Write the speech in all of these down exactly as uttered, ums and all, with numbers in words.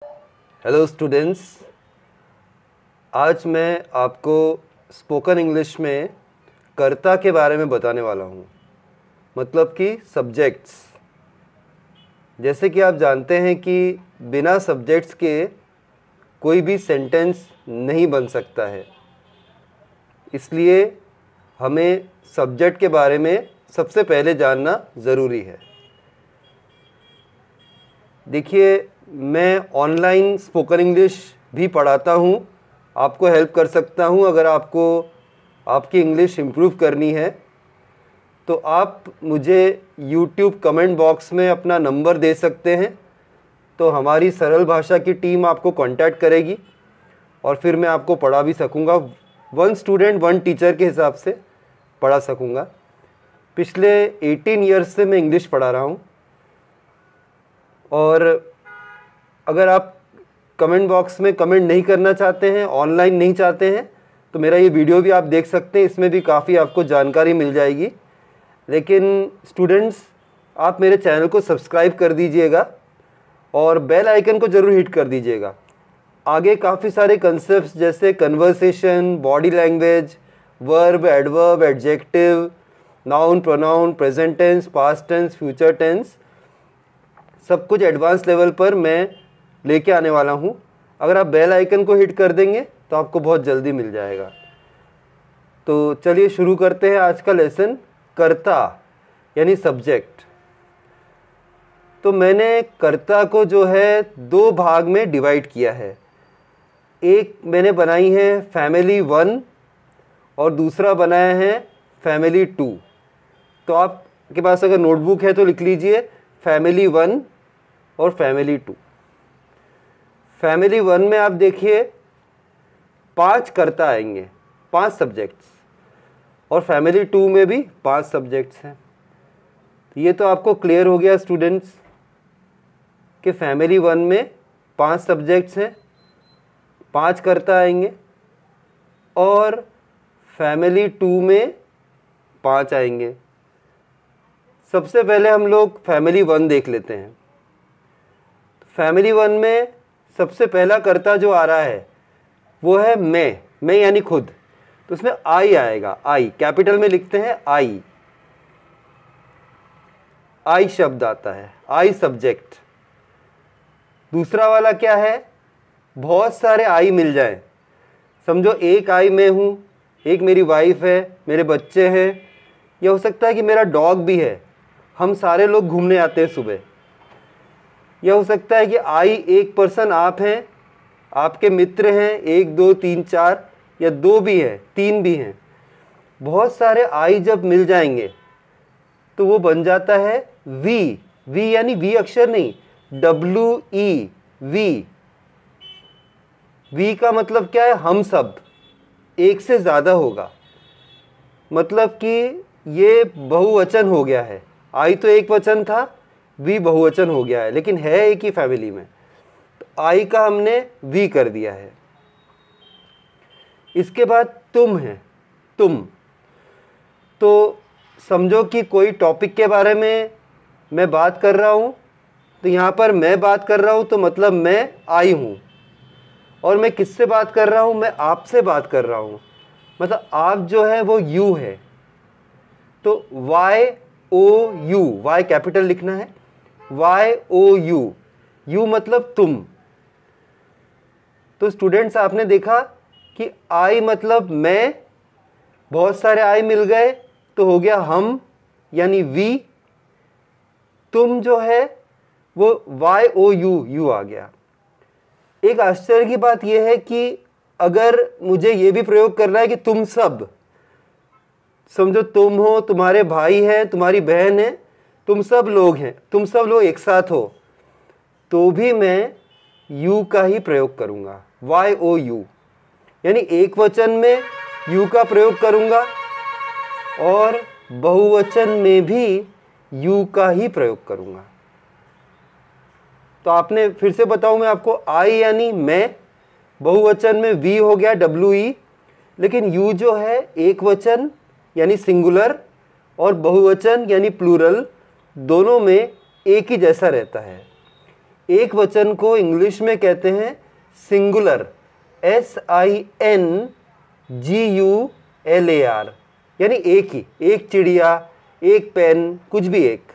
Hello students, आज मैं आपको स्पोकन इंग्लिश में कर्ता के बारे में बताने वाला हूँ, मतलब कि सब्जेक्ट्स। जैसे कि आप जानते हैं कि बिना सब्जेक्ट्स के कोई भी सेंटेंस नहीं बन सकता है, इसलिए हमें सब्जेक्ट के बारे में सबसे पहले जानना ज़रूरी है। देखिए, मैं ऑनलाइन स्पोकन इंग्लिश भी पढ़ाता हूँ, आपको हेल्प कर सकता हूँ। अगर आपको आपकी इंग्लिश इम्प्रूव करनी है तो आप मुझे यूट्यूब कमेंट बॉक्स में अपना नंबर दे सकते हैं, तो हमारी सरल भाषा की टीम आपको कांटेक्ट करेगी और फिर मैं आपको पढ़ा भी सकूँगा। वन स्टूडेंट वन टीचर के हिसाब से पढ़ा सकूँगा। पिछले अठारह ईयर्स से मैं इंग्लिश पढ़ा रहा हूँ। और अगर आप कमेंट बॉक्स में कमेंट नहीं करना चाहते हैं, ऑनलाइन नहीं चाहते हैं, तो मेरा ये वीडियो भी आप देख सकते हैं, इसमें भी काफ़ी आपको जानकारी मिल जाएगी। लेकिन स्टूडेंट्स, आप मेरे चैनल को सब्सक्राइब कर दीजिएगा और बेल आइकन को ज़रूर हिट कर दीजिएगा। आगे काफ़ी सारे कंसेप्ट्स जैसे conversation, body language, verb, adverb, adjective, noun, pronoun, present tense, past tense, future tense, सब कुछ एडवांस लेवल पर मैं लेके आने वाला हूँ। अगर आप बेल आइकन को हिट कर देंगे तो आपको बहुत जल्दी मिल जाएगा। तो चलिए शुरू करते हैं आज का लेसन, कर्ता यानी सब्जेक्ट। तो मैंने कर्ता को जो है दो भाग में डिवाइड किया है। एक मैंने बनाई है फैमिली वन और दूसरा बनाया है फैमिली टू। तो आपके पास अगर नोटबुक है तो लिख लीजिए फैमिली वन और फैमिली टू। फैमिली वन में आप देखिए पांच कर्ता आएंगे, पांच सब्जेक्ट्स, और फैमिली टू में भी पांच सब्जेक्ट्स हैं। ये तो आपको क्लियर हो गया स्टूडेंट्स कि फैमिली वन में पांच सब्जेक्ट्स हैं, पांच कर्ता आएंगे, और फैमिली टू में पांच आएंगे। सबसे पहले हम लोग फैमिली वन देख लेते हैं। फैमिली वन में सबसे पहला कर्ता जो आ रहा है वो है मैं, मैं यानी खुद। तो उसमें आई आएगा, आई कैपिटल में लिखते हैं, आई आई शब्द आता है, आई सब्जेक्ट। दूसरा वाला क्या है, बहुत सारे आई मिल जाएं। समझो एक आई मैं हूं, एक मेरी वाइफ है, मेरे बच्चे हैं, या हो सकता है कि मेरा डॉग भी है, हम सारे लोग घूमने आते हैं सुबह। यह हो सकता है कि आई एक पर्सन आप हैं, आपके मित्र हैं, एक दो तीन चार, या दो भी हैं, तीन भी हैं। बहुत सारे आई जब मिल जाएंगे तो वो बन जाता है वी। वी यानी वी अक्षर नहीं, डब्ल्यू ई, वी। वी का मतलब क्या है, हम सब। एक से ज़्यादा होगा, मतलब कि ये बहुवचन हो गया है। आई तो एक वचन था, वी बहुवचन हो गया है, लेकिन है एक ही फैमिली में, तो आई का हमने वी कर दिया है। इसके बाद तुम है, तुम। तो समझो कि कोई टॉपिक के बारे में मैं बात कर रहा हूँ, तो यहाँ पर मैं बात कर रहा हूँ तो मतलब मैं आई हूँ। और मैं किससे बात कर रहा हूँ, मैं आपसे बात कर रहा हूँ, मतलब आप जो है वो यू है। तो y o u, y capital लिखना है, वाई ओ यू, यू मतलब तुम। तो स्टूडेंट्स, आपने देखा कि आई मतलब मैं, बहुत सारे आई मिल गए तो हो गया हम यानी वी। तुम जो है वो वाई ओ यू, यू आ गया। एक आश्चर्य की बात यह है कि अगर मुझे ये भी प्रयोग करना है कि तुम सब, समझो तुम हो, तुम्हारे भाई हैं, तुम्हारी बहन है, तुम सब लोग हैं, तुम सब लोग एक साथ हो, तो भी मैं यू का ही प्रयोग करूंगा, वाई ओ यू, यानी एक वचन में यू का प्रयोग करूंगा और बहुवचन में भी यू का ही प्रयोग करूंगा। तो आपने, फिर से बताऊं मैं आपको, आई यानी मैं, बहुवचन में वी हो गया डब्ल्यू ई, लेकिन यू जो है एक वचन यानी सिंगुलर और बहुवचन यानी प्लूरल, दोनों में एक ही जैसा रहता है। एक वचन को इंग्लिश में कहते हैं singular, s i n g u l a r, यानी एक ही, एक चिड़िया, एक पेन, कुछ भी एक।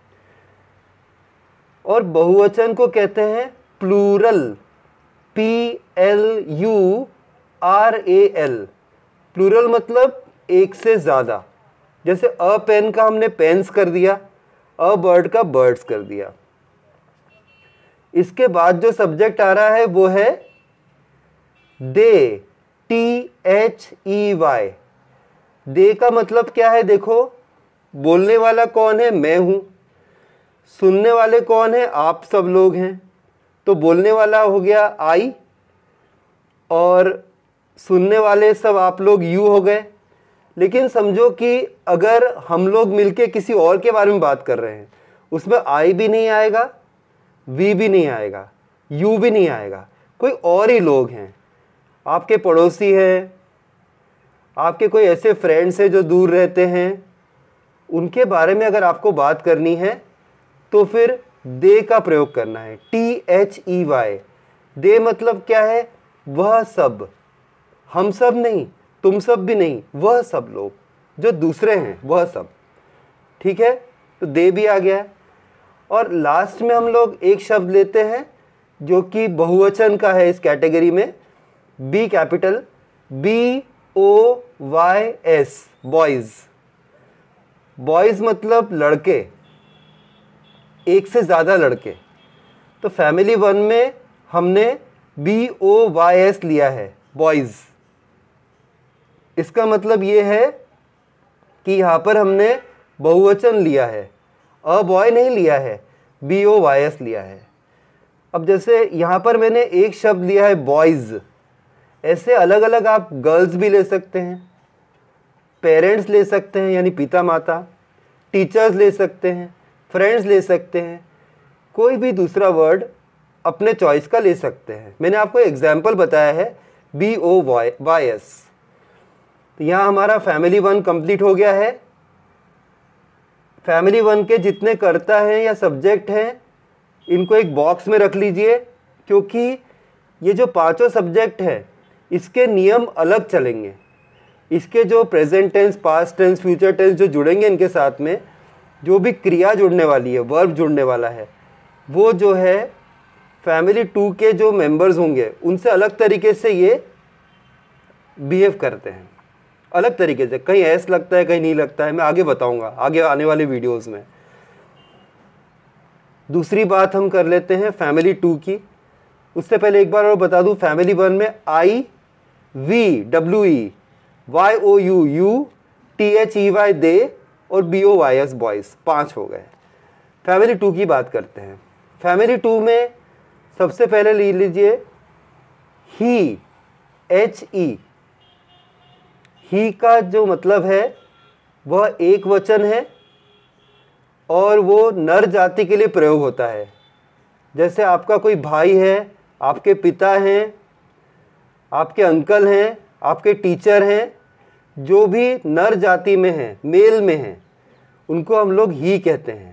और बहुवचन को कहते हैं plural, p l u r a l. Plural मतलब एक से ज़्यादा, जैसे अ पेन का हमने पेन्स कर दिया, अ बर्ड का बर्ड्स कर दिया। इसके बाद जो सब्जेक्ट आ रहा है वो है they, t h e y. They का मतलब क्या है? देखो, बोलने वाला कौन है? मैं हूं। सुनने वाले कौन है? आप सब लोग हैं। तो बोलने वाला हो गया आई, और सुनने वाले सब आप लोग यू हो गए। लेकिन समझो कि अगर हम लोग मिलके किसी और के बारे में बात कर रहे हैं, उसमें आई भी नहीं आएगा, वी भी नहीं आएगा, यू भी नहीं आएगा, कोई और ही लोग हैं। आपके पड़ोसी हैं, आपके कोई ऐसे फ्रेंड्स हैं जो दूर रहते हैं, उनके बारे में अगर आपको बात करनी है तो फिर दे का प्रयोग करना है, t h e y. They मतलब क्या है? वह सब, हम सब नहीं, तुम सब भी नहीं, वह सब लोग जो दूसरे हैं, वह सब। ठीक है, तो दे भी आ गया है। और लास्ट में हम लोग एक शब्द लेते हैं जो कि बहुवचन का है इस कैटेगरी में, बी कैपिटल, बी ओ वाई एस, बॉयज। बॉयज मतलब लड़के, एक से ज़्यादा लड़के। तो फैमिली वन में हमने बी ओ वाई एस लिया है, बॉयज। इसका मतलब ये है कि यहाँ पर हमने बहुवचन लिया है, अ बॉय नहीं लिया है, बी ओ वाई एस लिया है। अब जैसे यहाँ पर मैंने एक शब्द लिया है बॉयज़, ऐसे अलग अलग आप गर्ल्स भी ले सकते हैं, पेरेंट्स ले सकते हैं यानी पिता माता, टीचर्स ले सकते हैं, फ्रेंड्स ले सकते हैं, कोई भी दूसरा वर्ड अपने चॉइस का ले सकते हैं। मैंने आपको एग्जाम्पल बताया है, बी ओ वाई वाई एस। तो यहाँ हमारा फैमिली वन कंप्लीट हो गया है। फैमिली वन के जितने कर्ता हैं या सब्जेक्ट हैं, इनको एक बॉक्स में रख लीजिए, क्योंकि ये जो पांचों सब्जेक्ट हैं इसके नियम अलग चलेंगे। इसके जो present tense, past tense, future tense जो जुड़ेंगे इनके साथ में, जो भी क्रिया जुड़ने वाली है, वर्ब जुड़ने वाला है, वो जो है फैमिली टू के जो मेंबर्स होंगे उनसे अलग तरीके से ये बिहेव करते हैं, अलग तरीके से। कहीं ऐस लगता है, कहीं नहीं लगता है, मैं आगे बताऊंगा आगे आने वाले वीडियोस में। दूसरी बात हम कर लेते हैं फैमिली टू की। उससे पहले एक बार और बता दूं, फैमिली वन में आई, वी, डब्ल्यू e, y o u, you, t h e y, they, और बी ओ वाई एस, बॉयज, पांच हो गए। फैमिली टू की बात करते हैं। फैमिली टू में सबसे पहले ले लीजिए ही, एच ई। ही का जो मतलब है वह एक वचन है और वो नर जाति के लिए प्रयोग होता है। जैसे आपका कोई भाई है, आपके पिता हैं, आपके अंकल हैं, आपके टीचर हैं, जो भी नर जाति में हैं, मेल में हैं, उनको हम लोग ही कहते हैं।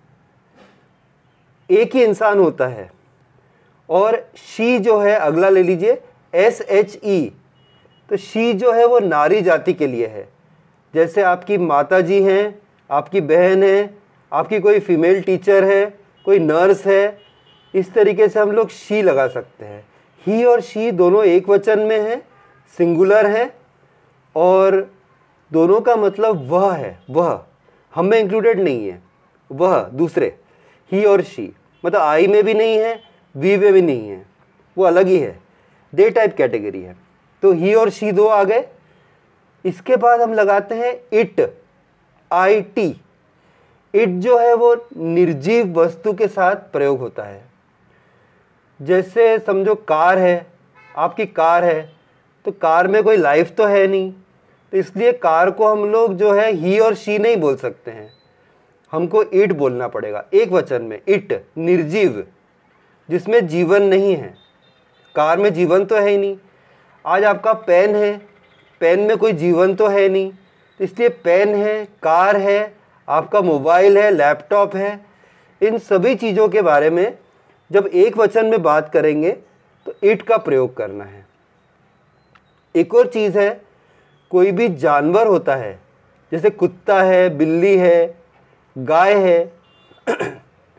एक ही इंसान होता है। और शी जो है, अगला ले लीजिए एस एच ई। तो शी जो है वो नारी जाति के लिए है। जैसे आपकी माता जी हैं, आपकी बहन है, आपकी कोई फीमेल टीचर है, कोई नर्स है, इस तरीके से हम लोग शी लगा सकते हैं। ही और शी दोनों एक वचन में हैं, सिंगुलर है, और दोनों का मतलब वह है, वह हम में इंक्लूडेड नहीं है, वह दूसरे। ही और शी मतलब आई में भी नहीं है, वी में भी नहीं है, वो अलग ही है, दे टाइप कैटेगरी है। तो ही और शी दो आ गए। इसके बाद हम लगाते हैं इट, आई टी। इट जो है वो निर्जीव वस्तु के साथ प्रयोग होता है। जैसे समझो कार है, आपकी कार है, तो कार में कोई लाइफ तो है नहीं, तो इसलिए कार को हम लोग जो है ही और शी नहीं बोल सकते हैं, हमको इट बोलना पड़ेगा, एक वचन में। इट निर्जीव, जिसमें जीवन नहीं है। कार में जीवन तो है ही नहीं। आज आपका पेन है, पेन में कोई जीवन तो है नहीं, तो इसलिए पेन है, कार है, आपका मोबाइल है, लैपटॉप है, इन सभी चीज़ों के बारे में जब एक वचन में बात करेंगे तो इट का प्रयोग करना है। एक और चीज़ है, कोई भी जानवर होता है, जैसे कुत्ता है, बिल्ली है, गाय है,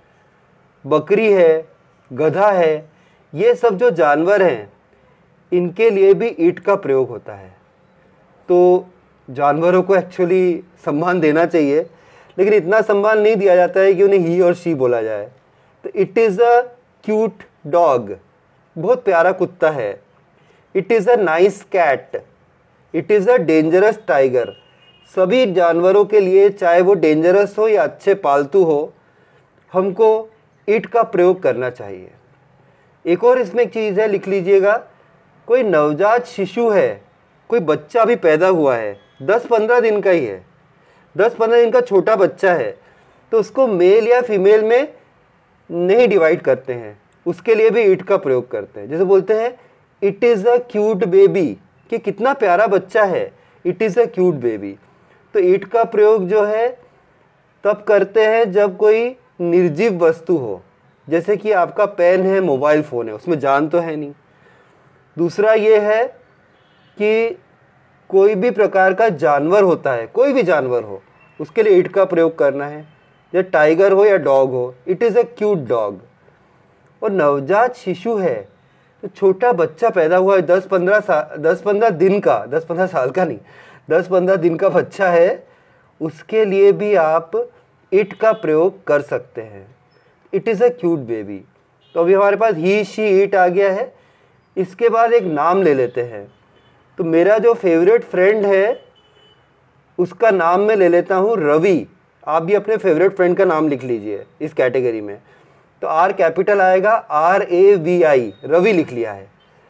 बकरी है, गधा है, ये सब जो जानवर हैं इनके लिए भी ईट का प्रयोग होता है। तो जानवरों को एक्चुअली सम्मान देना चाहिए, लेकिन इतना सम्मान नहीं दिया जाता है कि उन्हें ही और शी बोला जाए। तो it is a cute dog, बहुत प्यारा कुत्ता है। It is a nice cat, it is a dangerous tiger. सभी जानवरों के लिए, चाहे वो डेंजरस हो या अच्छे पालतू हो, हमको इट का प्रयोग करना चाहिए। एक और इसमें एक चीज़ है, लिख लीजिएगा, कोई नवजात शिशु है, कोई बच्चा अभी पैदा हुआ है, दस पंद्रह दिन का ही है, दस पंद्रह दिन का छोटा बच्चा है, तो उसको मेल या फीमेल में नहीं डिवाइड करते हैं, उसके लिए भी इट का प्रयोग करते हैं। जैसे बोलते हैं it is a cute baby, कि कितना प्यारा बच्चा है, it is a cute baby. तो इट का प्रयोग जो है तब करते हैं जब कोई निर्जीव वस्तु हो, जैसे कि आपका पेन है, मोबाइल फ़ोन है, उसमें जान तो है नहीं। दूसरा ये है कि कोई भी प्रकार का जानवर होता है, कोई भी जानवर हो, उसके लिए इट का प्रयोग करना है, या टाइगर हो या डॉग हो, it is a cute dog. और नवजात शिशु है, तो छोटा बच्चा पैदा हुआ है, दस पंद्रह साल दस पंद्रह दिन का, दस पंद्रह साल का नहीं, दस पंद्रह दिन का बच्चा है, उसके लिए भी आप इट का प्रयोग कर सकते हैं। It is a cute baby. तो अभी हमारे पास ही, शी, इट आ गया है। इसके बाद एक नाम ले लेते हैं। तो मेरा जो फेवरेट फ्रेंड है उसका नाम मैं ले लेता हूँ रवि। आप भी अपने फेवरेट फ्रेंड का नाम लिख लीजिए इस कैटेगरी में। तो आर कैपिटल आएगा, R A V I, Ravi लिख लिया है।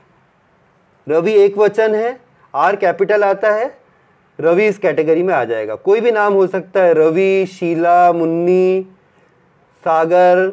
रवि एक वचन है, आर कैपिटल आता है, रवि इस कैटेगरी में आ जाएगा। कोई भी नाम हो सकता है, रवि, शीला, मुन्नी, सागर,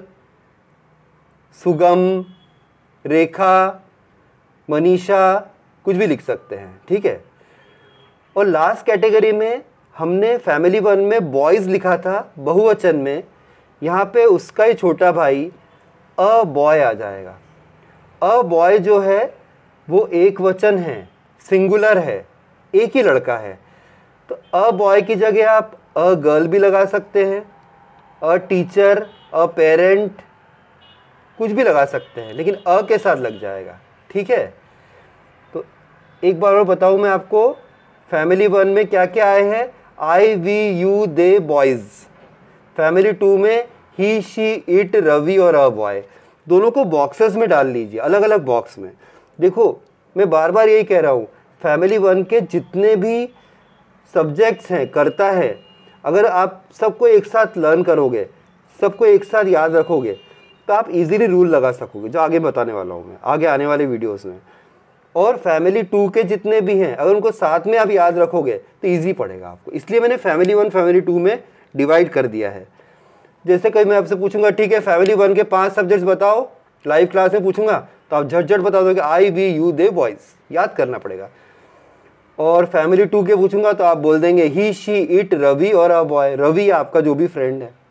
सुगम, रेखा, मनीषा, कुछ भी लिख सकते हैं, ठीक है। और लास्ट कैटेगरी में हमने फैमिली वन में बॉयज़ लिखा था बहुवचन में, यहाँ पे उसका ही छोटा भाई अ बॉय आ जाएगा। अ बॉय जो है वो एक वचन है, सिंगुलर है, एक ही लड़का है। तो अ बॉय की जगह आप अ गर्ल भी लगा सकते हैं, अ टीचर, अ पेरेंट, कुछ भी लगा सकते हैं, लेकिन अ के साथ लग जाएगा, ठीक है। तो एक बार और बताऊँ मैं आपको, फैमिली वन में क्या क्या आए हैं, I, we, you, they, boys. Family two में ही, शी, इट, रवि और अ बॉय। दोनों को बॉक्सेस में डाल लीजिए, अलग अलग बॉक्स में। देखो मैं बार बार यही कह रहा हूँ, फैमिली वन के जितने भी सब्जेक्ट्स हैं, करता है, अगर आप सबको एक साथ लर्न करोगे, सबको एक साथ याद रखोगे, तो आप इजीली रूल लगा सकोगे, जो आगे बताने वाला हूँ मैं आगे आने वाले वीडियोस में। और फैमिली टू के जितने भी हैं, अगर उनको साथ में आप याद रखोगे तो ईजी पड़ेगा आपको। इसलिए मैंने फैमिली वन फैमिली टू में डिवाइड कर दिया है। जैसे कहीं मैं आपसे पूछूंगा, ठीक है फैमिली वन के पांच सब्जेक्ट्स बताओ, लाइव क्लास में पूछूंगा तो आप झट झट बता दोगे, I, we, you, they, boys, याद करना पड़ेगा। और फैमिली टू के पूछूंगा तो आप बोल देंगे ही, शी, इट, रवि और अ बॉय। रवि आपका जो भी फ्रेंड है।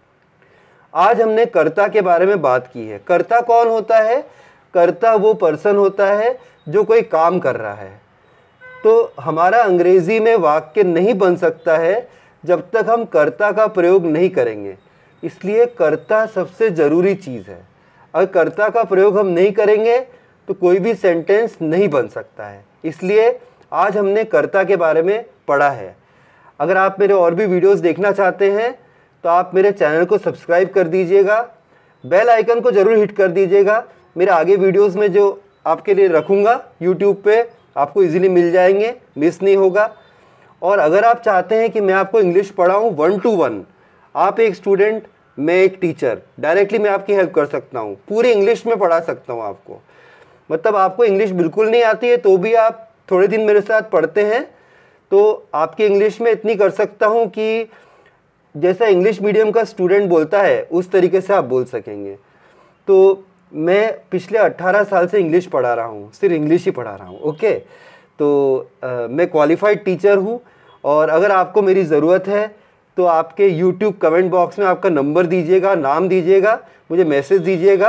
आज हमने कर्ता के बारे में बात की है। कर्ता कौन होता है? कर्ता वो पर्सन होता है जो कोई काम कर रहा है। तो हमारा अंग्रेजी में वाक्य नहीं बन सकता है जब तक हम कर्ता का प्रयोग नहीं करेंगे। इसलिए कर्ता सबसे ज़रूरी चीज़ है। अगर कर्ता का प्रयोग हम नहीं करेंगे तो कोई भी सेंटेंस नहीं बन सकता है। इसलिए आज हमने कर्ता के बारे में पढ़ा है। अगर आप मेरे और भी वीडियोस देखना चाहते हैं तो आप मेरे चैनल को सब्सक्राइब कर दीजिएगा, बेल आइकन को ज़रूर हिट कर दीजिएगा। मेरे आगे वीडियोस में जो आपके लिए रखूँगा यूट्यूब पे आपको इजीली मिल जाएंगे, मिस नहीं होगा। और अगर आप चाहते हैं कि मैं आपको इंग्लिश पढ़ाऊँ वन टू वन, आप एक स्टूडेंट, मैं एक टीचर, डायरेक्टली मैं आपकी हेल्प कर सकता हूँ, पूरी इंग्लिश में पढ़ा सकता हूँ आपको। मतलब आपको इंग्लिश बिल्कुल नहीं आती है तो भी आप थोड़े दिन मेरे साथ पढ़ते हैं तो आपकी इंग्लिश में इतनी कर सकता हूँ कि जैसा इंग्लिश मीडियम का स्टूडेंट बोलता है उस तरीके से आप बोल सकेंगे। तो मैं पिछले अट्ठारह साल से इंग्लिश पढ़ा रहा हूँ, सिर्फ इंग्लिश ही पढ़ा रहा हूँ। ओके, तो आ, मैं क्वालिफाइड टीचर हूँ। और अगर आपको मेरी ज़रूरत है तो आपके यूट्यूब कमेंट बॉक्स में आपका नंबर दीजिएगा, नाम दीजिएगा, मुझे मैसेज दीजिएगा,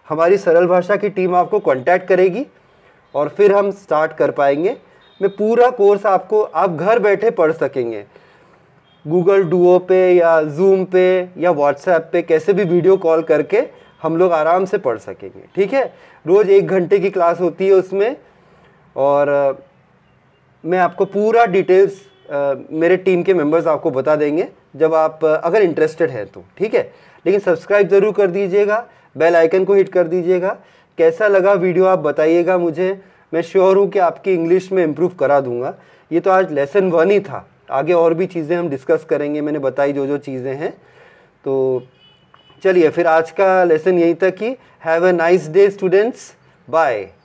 हमारी सरल भाषा की टीम आपको कांटेक्ट करेगी और फिर हम स्टार्ट कर पाएंगे। मैं पूरा कोर्स आपको आप घर बैठे पढ़ सकेंगे। गूगल डुओ पे या जूम पे या व्हाट्सएप पे कैसे भी वीडियो कॉल करके हम लोग आराम से पढ़ सकेंगे। ठीक है, रोज़ एक घंटे की क्लास होती है उसमें, और आ, मैं आपको पूरा डिटेल्स आ, मेरे टीम के मेंबर्स आपको बता देंगे जब आप आ, अगर इंटरेस्टेड हैं तो। ठीक है, लेकिन सब्सक्राइब ज़रूर कर दीजिएगा, बेल आइकन को हिट कर दीजिएगा। कैसा लगा वीडियो आप बताइएगा मुझे, मैं श्योर हूँ कि आपकी इंग्लिश में इम्प्रूव करा दूँगा। ये तो आज लेसन वन ही था, आगे और भी चीज़ें हम डिस्कस करेंगे, मैंने बताई जो जो चीज़ें हैं। तो चलिए फिर आज का लेसन यहीं तक ही। Have a nice day students, bye.